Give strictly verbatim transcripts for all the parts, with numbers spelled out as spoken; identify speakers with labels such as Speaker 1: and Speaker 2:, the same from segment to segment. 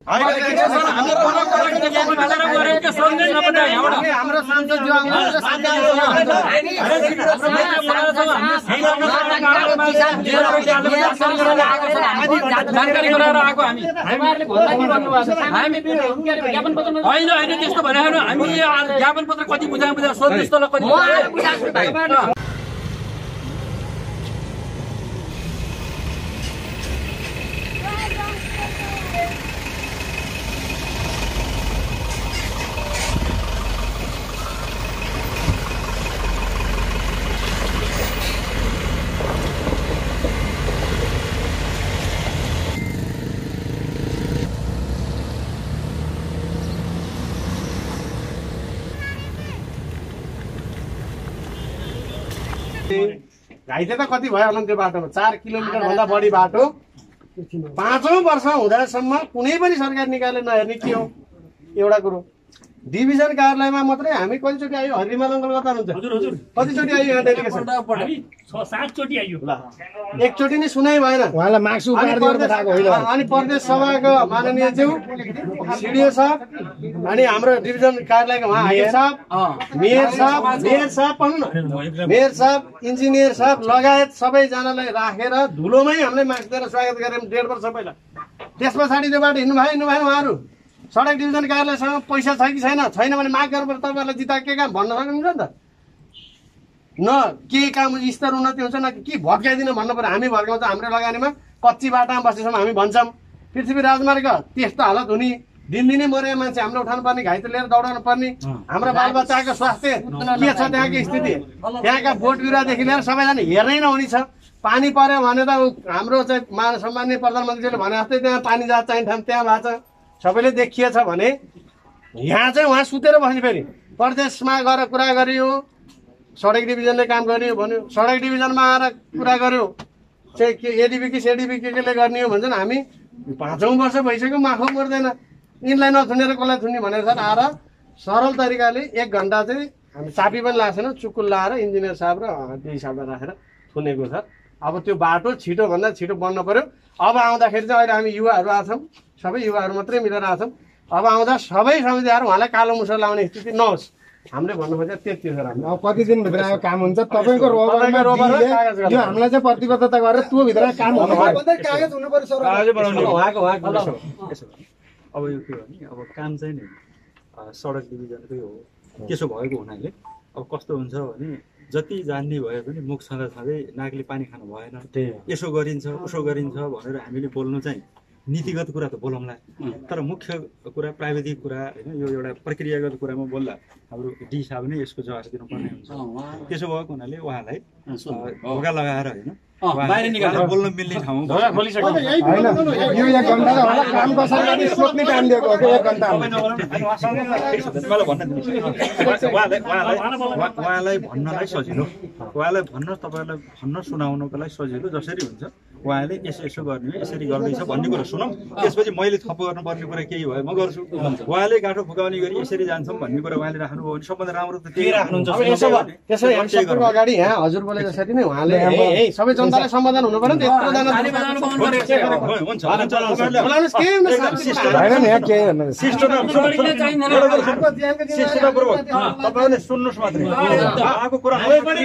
Speaker 1: हाम्रो सांसद जो जानकारी गराएर आएको हामी हामीहरूले भन्दाखेरि हामी होइन होइन त्यस्तो भनेर हामी ज्ञापन पत्र कति बुझाए बुझाएर सोध्नुहोस् तल कति घाइते त कति भयो होला त्यो बाटोमा चार किलोमिटर भन्दा बढी बाटो पाँचौं वर्ष हुँदासम्म कुनै पनि सरकार निकायले नहेर्ने के हो एउटा कुरो डिभिजन कार्यालयमा मात्रै हामी कतिचोटि आयो हरिमाल अङ्कल गर्दा हुन्छ कतिचोटि आयो यहाँ डेलिगेसन
Speaker 2: सातचोटि आयो
Speaker 1: एकचोटि नै सुनाइ भएन
Speaker 3: उहाँलाई मार्क्स उपहार दिएर पठाएको होइन
Speaker 1: अनि प्रदेश सभाको माननीय ज्यू सिडिओ साहब अनि हाम्रो डिभिजन कार्यालयको उहाँ आइए साहब मेयर साहब मेयर साहब भन्नु न मेयर साहब इन्जिनियर साहब लगायत सबैजनालाई राखेर धुलोमै हामीले मार्क्स दिएर स्वागत गऱ्यौँ डेढ वर्ष पहिला। त्यस पछाडि त्यो बाटो हिँड्नु भयो हिँड्नु भएन उहाँहरू सडक डिभिजन कार्यालयसँग पैसा छ कि छैन छैन भने माग गरेर तपाईँहरूलाई जिता के काम भन्न सक्नुहुन्छ नि त न के काम स्तर उन्नति हुन्छ न के भत्काइदिनु भन्नु पर्यो हामी भड्काउँछ हाम्रो लगानीमा कच्ची बाटामा बसेसम्म हामी भन्छौँ पृथ्वी राजमार्ग त्यस्तो हालत हुने दिनदिनै मरेको मान्छे हाम्रो उठाउनु पर्ने घाइते लिएर दौडाउनु पर्ने हाम्रो बालबच्चाको स्वास्थ्य के छ त्यहाँको स्थिति त्यहाँका बोट बिरुवादेखि लिएर सबैजना हेर्नै नहुने छ पानी पर्यो भने त हाम्रो चाहिँ मान सम्माननीय प्रधानमन्त्रीले भने जस्तै त्यहाँ पानी जहाँ चाहिने ठाउँ त्यहाँ भएको छ सबैले देखिएछ भने यहाँ चाहिँ उहाँ सुतेर बस्ने फेरि प्रदेशमा गएर कुरा गरियो सडक डिभिजनले काम गर्यो भन्यो सडक डिभिजनमा आएर कुरा गर्यो चाहिँ के एडिबी कि सेडिबी के केले गर्ने हो भन्छन् हामी पाँचौँ वर्ष भइसक्यो माखो पर्दैन यिनलाई नथुनेर कसलाई थुन्ने भनेर सर आएर सरल तरिकाले एक घन्टा चाहिँ हामी चापी पनि लाएको छैन चुकुल लाएर इन्जिनियर साहब र त्यो हिसाबले राखेर थुनेको छ। अब त्यो बाटो छिटोभन्दा छिटो बन्नु पर्यो। अब आउँदाखेरि चाहिँ अहिले हामी युवाहरू आछौँ सबै युवाहरू मात्रै मिलेर आछौँ। अब आउँदा सबै समितिहरू उहाँलाई कालो मुसर लाउने स्थिति नहोस् हामीले भन्नु खोजेको त्यति हो।
Speaker 3: अब कति दिनभित्र आएको काम हुन्छ तपाईँको रोबरमा यो हामीलाई चाहिँ प्रतिबद्धता गरेर त्यो भित्र काम हुनु पर्यो कागज हुनु पर्यो सर
Speaker 1: उहाँको उहाँको
Speaker 4: अब यो के हो भने अब काम चाहिँ नि सडक डिभिजनकै हो त्यसो भएको हुनाले अब कस्तो हुन्छ भने जति जान्ने भए पनि मुख छँदाछँदै नाकले पानी खानु भएन यसो गरिन्छ उसो गरिन्छ भनेर हामीले बोल्नु चाहिँ नीतिगत कुरा त बोलौँला तर मुख्य कुरा प्राविधिक कुरा होइन यो एउटा प्रक्रियागत कुरामा बोल्दा हाम्रो डी साहब नै यसको जवाफ दिनुपर्ने हुन्छ। त्यसो भएको हुनाले उहाँलाई भोगा लगाएर होइन बाहिर निकालेर बोल्न मिल्ने ठाउँ उहाँलाई भन्नलाई सजिलो उहाँलाई भन्न तपाईँलाई भन्न सुनाउनको लागि सजिलो जसरी हुन्छ उहाँले यसो यसो गर्ने यसरी गर्दैछ भन्ने कुरा सुनौँ त्यसपछि मैले थप गर्नुपर्ने कुरा केही भयो म गर्छु उहाँले गाँठो फुकाउने गरी यसरी जान्छौँ भन्ने कुरा उहाँले राख्नुभयो भने सबभन्दा राम्रो त त्यही राख्नुहुन्छ।
Speaker 1: अगाडि यहाँ हजुर बोले जसरी नै उहाँले सबै जनतालाई समाधान हुनु पर्यो
Speaker 4: तपाईँले सुन्नुहोस् मात्रै आएको कुरा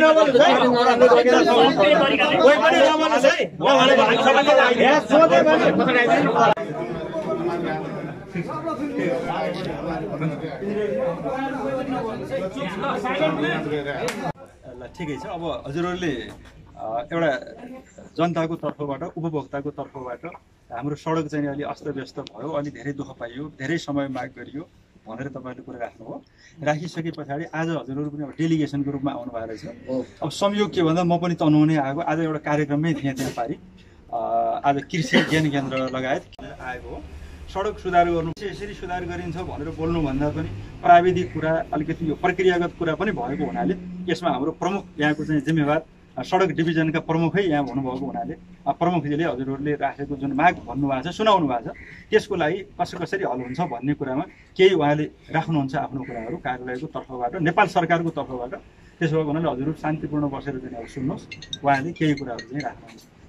Speaker 4: ठिकै छ। अब हजुरहरूले एउटा जनताको तर्फबाट उपभोक्ताको तर्फबाट हाम्रो सडक चाहिँ अलि अस्तव्यस्त भयो अलि धेरै दुःख पाइयो धेरै समय माग गरियो भनेर तपाईँले कुरा राख्नुभयो। राखिसके पछाडि आज हजुरहरू पनि अब डेलिगेसनको रूपमा आउनु भएको रहेछ। अब संयोग के भन्दा म पनि तन्नु नै आएको आज एउटा कार्यक्रममै थिएँ त्यहाँ पारि आज कृषि ज्ञान केन्द्र लगायत आएको हो। सडक सुधार गर्नु यसरी सुधार गरिन्छ भनेर बोल्नुभन्दा पनि प्राविधिक कुरा अलिकति यो प्रक्रियागत कुरा पनि भएको हुनाले यसमा हाम्रो प्रमुख यहाँको चाहिँ जिम्मेवार सडक डिभिजनका प्रमुखै यहाँ हुनुभएको हुनाले प्रमुखजीले हजुरहरूले राखेको जुन माग भन्नुभएको छ सुनाउनु भएको छ त्यसको लागि कसरी कसरी हल हुन्छ भन्ने कुरामा केही उहाँले राख्नुहुन्छ आफ्नो कुराहरू कार्यालयको तर्फबाट नेपाल सरकारको तर्फबाट। त्यसो भएको हुनाले हजुरहरू शान्तिपूर्ण बसेर चाहिँ अब सुन्नुहोस् उहाँले केही कुराहरू चाहिँ राख्नुहुन्छ।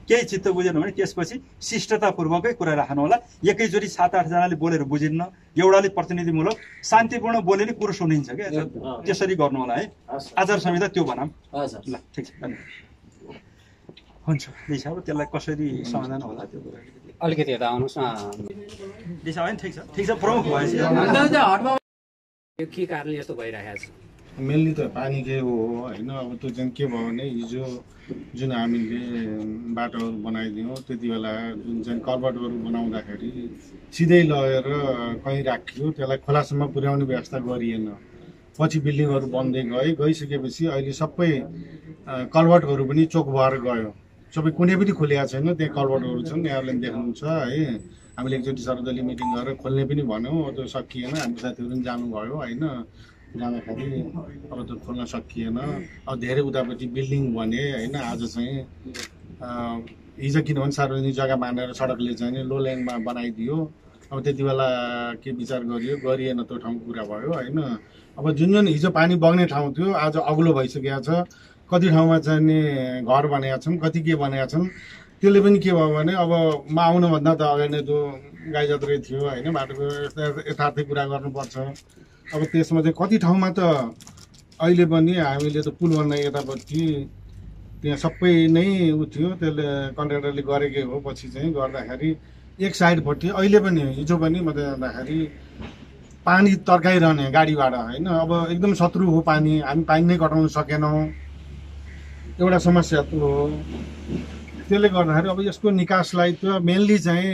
Speaker 4: केही चित्त बुझेन भने त्यसपछि शिष्टतापूर्वकै कुरा राख्नु होला। एकैचोटि सात आठजनाले बोलेर बुझिन्न, एउटाले प्रतिनिधिमूलक शान्तिपूर्ण बोले नि कुरो सुनिन्छ क्या, त्यसरी गर्नु होला है। आचार संहिता त्यो बनाऊँ ल, ठिक छ, हुन्छ। दिशा अब त्यसलाई कसरी समाधान होला त्यो कुरा
Speaker 5: अलिकति यता आउनुहोस् न।
Speaker 4: दिशा होइन, ठिक छ ठिक छ, प्रमुख भएपछि
Speaker 5: यो के कारणले यस्तो भइरहेको छ?
Speaker 3: मेनली त पानीकै हो होइन। अब त्यो चाहिँ के भयो भने हिजो जुन हामीले बाटोहरू बनाइदियौँ त्यति बेला जुन चाहिँ कल्भर्टहरू बनाउँदाखेरि सिधै लगेर कहीँ राखियो, त्यसलाई खोलासम्म पुर्याउने व्यवस्था गरिएन। पछि बिल्डिङहरू बन्दै गए, गइसकेपछि अहिले सबै कल्भर्टहरू पनि चोक भएर गयो, सबै कुनै पनि खुलेको छैन। त्यहाँ कल्भर्टहरू छन्, यहाँहरूले पनि देख्नुहुन्छ है। हामीले एकचोटि सर्वदलीय मिटिङ गरेर खोल्ने पनि भन्यौँ, त्यो सकिएन। हाम्रो साथीहरू पनि जानुभयो होइन, जाँदाखेरि अब त्यो खोल्न सकिएन। अब धेरै उतापट्टि बिल्डिङ बने होइन। आज चाहिँ हिजो किनभने सार्वजनिक जग्गा मानेर सडकले चाहिँ लो लाइनमा बनाइदियो, अब त्यति बेला के विचार गरियो, गरिएन, त्यो ठाउँको कुरा भयो होइन। अब जुन जुन हिजो पानी बग्ने ठाउँ थियो आज अग्लो भइसकेको छ। कति ठाउँमा चाहिँ नि घर बनाएका छन्, कति के बनाएका छन्। त्यसले पनि के भयो भने अब म आउनुभन्दा त अगाडि नै त्यो गाई जत्रै थियो होइन, बाटोको यथार्थै कुरा गर्नुपर्छ। अब त्यसमा चाहिँ कति ठाउँमा त अहिले पनि हामीले त पुल बनाइ यतापट्टि त्यहाँ सबै नै उ थियो, त्यसले कन्ट्र्याक्टरले गरेकै हो। पछि चाहिँ गर्दाखेरि एक साइडपट्टि अहिले पनि हिजो पनि मात्रै जाँदाखेरि पानी तर्काइरहने गाडीबाट होइन। अब एकदम शत्रु हो पानी, हामी पानी नै कटाउन सकेनौँ, एउटा समस्या त्यो हो। त्यसले गर्दाखेरि अब यसको निकासलाई त मेनली चाहिँ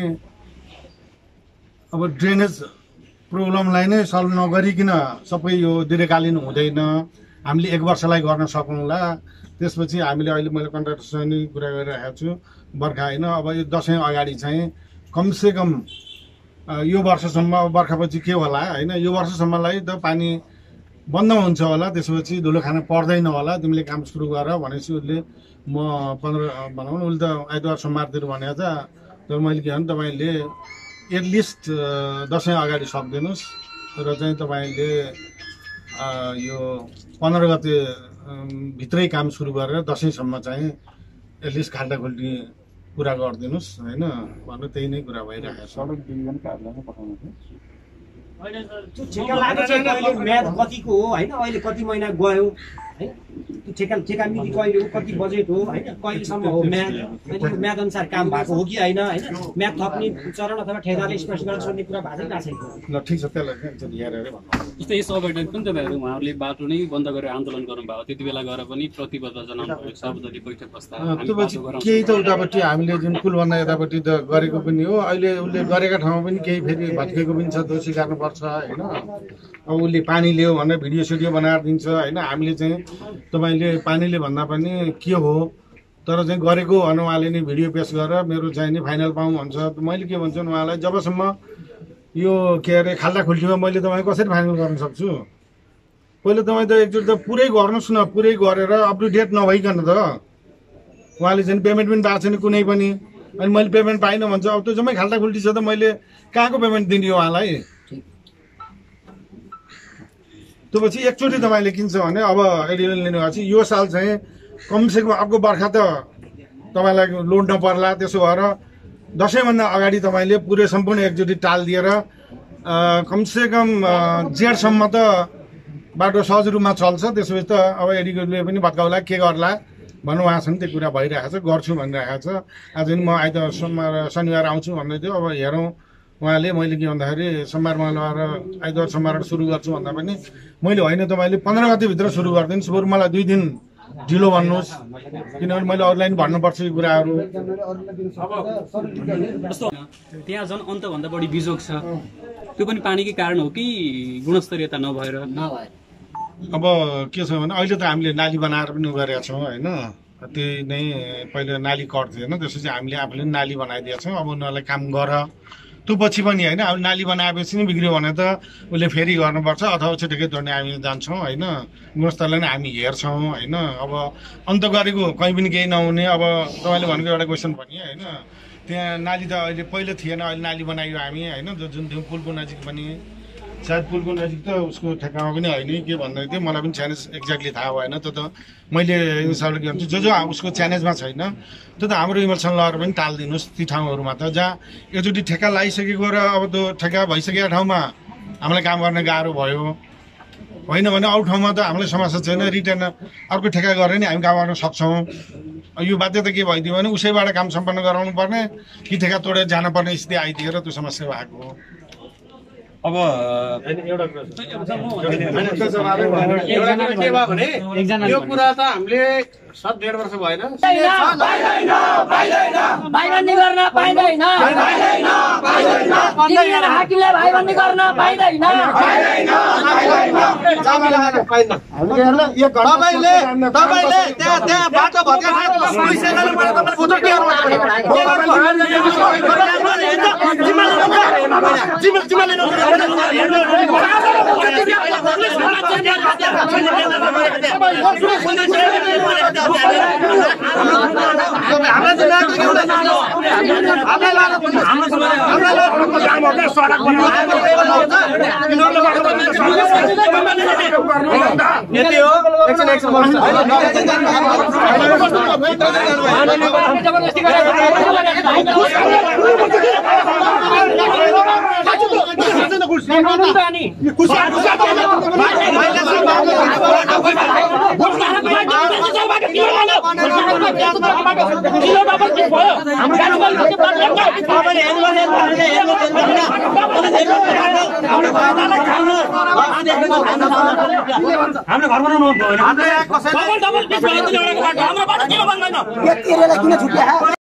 Speaker 3: अब ड्रेनेज प्रब्लमलाई नै सल्भ नगरिकन सबै यो दीर्घकालीन हुँदैन। हामीले एक वर्षलाई गर्न सकौँला, त्यसपछि हामीले अहिले मैले कन्ट्र्याक्टरसँग नि कुरा गरिरहेको छु, बर्खा होइन अब यो दसैँ अगाडि चाहिँ कमसेकम यो वर्षसम्म, बर्खापछि के होला होइन, यो वर्षसम्मलाई त पानी बन्द हुन्छ होला, त्यसपछि धुलो खान पर्दैन होला, तिमीले काम सुरु गर भनेपछि उसले म पन्ध्र भनौँ न, उसले त आइतबार सोमबारतिर भनेको छ। तर मैले के भने तपाईँले एटलिस्ट दसैँ अगाडि सक्दिनुहोस् र चाहिँ तपाईँले यो पन्ध्र गते भित्रै काम सुरु गरेर दसैँसम्म चाहिँ एटलिस्ट खाल्टाखुल्टी पुरा गरिदिनुहोस् होइन, भन्नु त्यही नै कुरा भइरहेको छ।
Speaker 4: सडक डिभिजन कार्यालयमा पठाउनु थियो।
Speaker 6: त्यो ठेका लागेको चाहिँ कहिले म्याद कतिको हो होइन, अहिले कति महिना गयो होइन, त्यो ठेका ठेका मिति कहिले हो, कति बजेट हो होइन, कहिलेसम्म हो म्याद, होइन म्याद अनुसार काम भएको हो कि होइन होइन, म्याद थप्ने चरण अथवा ठेकाले स्पष्ट गर्न सोध्ने कुरा भएको छैन।
Speaker 3: ल ठिक छ, त्यसलाई चाहिँ हेरेर भन्नु।
Speaker 5: जस्तै यस अगाडि पनि तपाईँहरू उहाँहरूले बाटो नै बन्द गरेर आन्दोलन गर्नुभयो, त्यति बेला गएर पनि प्रतिबद्धता जनाउनु भयो, सर्वदलीय बैठक प्रस्ताव
Speaker 3: केही त उतापट्टि हामीले जुन पुलभन्दा यतापट्टि त गरेको पनि हो। अहिले उसले गरेका ठाउँमा पनि केही फेरि भत्केको पनि छ, दोषी गर्नुपर्छ होइन। अब उसले पानी ल्यायो भनेर भिडियो सिडियो बनाएर दिन्छ होइन। हामीले चाहिँ तपाईँले पानीले भन्दा पनि के हो, तर चाहिँ गरेको भने उहाँले नि भिडियो पेस गरेर मेरो चाहिँ नि फाइनल पाऊँ भन्छ। मैले के भन्छु उहाँलाई, जबसम्म यो के अरे खाल्टा खुल्टीमा मैले तपाईँ कसरी फाइनल गर्न सक्छु, पहिले तपाईँ त एकचोटि त पुरै गर्नुहोस् न, पुरै गरेर अप टु डेट नभइकन त। उहाँले चाहिँ पेमेन्ट पनि पाएको छैन कुनै पनि, अनि मैले पेमेन्ट पाइनँ भन्छ। अब त्यो जम्मै खाल्टा खुल्टी छ त मैले कहाँको पेमेन्ट दिने हो उहाँलाई? त्यो पछि एकचोटि तपाईँले किन्छ भने अब एडिएल लिनुभएपछि यो साल चाहिँ कमसेकम अर्को बर्खा त तपाईँलाई लोड नपर्ला, त्यसो भएर दसैँभन्दा अगाडि तपाईँले पुरै सम्पूर्ण एकचोटि टाल दिएर कमसेकम जेठसम्म त बाटो सहज रूपमा चल्छ। त्यसपछि त अब एडिएलले पनि भत्काउला, के गर्ला भन्नु उहाँसँग त्यो कुरा भइरहेको छ, गर्छु भनिरहेको छ। आज म आइतबार सोमबार शनिबार आउँछु भन्दै थियो। अब हेरौँ उहाँले, मैले के भन्दाखेरि सोमबार मङ्गलबार आइतबार सोमबार सुरु गर्छु भन्दा पनि मैले होइन तपाईँले पन्ध्र गतिभित्र सुरु गरिदिनुहोस्, बरु मलाई दुई दिन ढिलो भन्नुहोस्, किनभने मैले अरूलाई पनि भन्नुपर्छ यो कुराहरू।
Speaker 5: त्यहाँ झन् अन्तभन्दा बढी बिजोग छ, त्यो पनि पानीकै कारण हो कि गुणस्तरीयता नभएर?
Speaker 3: अब के छ भने अहिले त हामीले नाली बनाएर पनि गरेका छौँ होइन। त्यही नै पहिले नाली कट थिएन, त्यसपछि हामीले आफूले पनि नाली बनाइदिएका छौँ। अब उनीहरूलाई काम गर, त्यो पछि पनि होइन। अब नाली बनाएपछि नै बिग्रियो भने त उसले फेरि गर्नुपर्छ, अथवा छिटोकै तोड्ने हामी जान्छौँ होइन। गुणस्तरलाई नै हामी हेर्छौँ होइन। अब अन्त गरेको कहीँ पनि केही नहुने। अब तपाईँले भनेको एउटा क्वेसन भने होइन, त्यहाँ नाली त अहिले पहिलो थिएन, अहिले नाली बनायो हामी होइन, जुन थियो पुलको नजिक पनि। सायद पुलको नजिक त उसको ठेक्कामा पनि होइन के भन्दै थियो मलाई पनि च्यालेन्ज एक्ज्याक्टली थाहा भएन त्यो त मैले इन्स्टल गर्छु जो जो उसको च्यालेन्जमा छैन त्यो त हाम्रो इमल्सन लगाएर पनि टालिदिनुहोस् ती ठाउँहरूमा त जहाँ एकचोटि ठेक्का लगाइसकेको र अब त्यो ठेक्का भइसकेको ठाउँमा हामीलाई काम गर्न गाह्रो भयो होइन भने अरू ठाउँमा त हामीलाई समस्या छैन रिटर्न अर्को ठेक्का गरेर नि हामी काम गर्न सक्छौँ यो बाध्यता के भइदियो भने उसैबाट काम सम्पन्न गराउनु पर्ने कि ठेक्का तोडेर जानुपर्ने स्थिति आइदिएर त्यो समस्या भएको हो
Speaker 4: अब
Speaker 1: एउटा कुरा के भयो भने यो कुरा त हामीले सात डेढ वर्ष भएन
Speaker 7: भाइबन्दी गर्न पाइँदैन हाकिमले भाइबन्दी गर्न पाइँदैन
Speaker 1: तपाईँले तपाईँले त्यहाँ त्यहाँ बाटो यति हो एकछिन एकछिन हाम्रो घर बनाउनु हाम्रो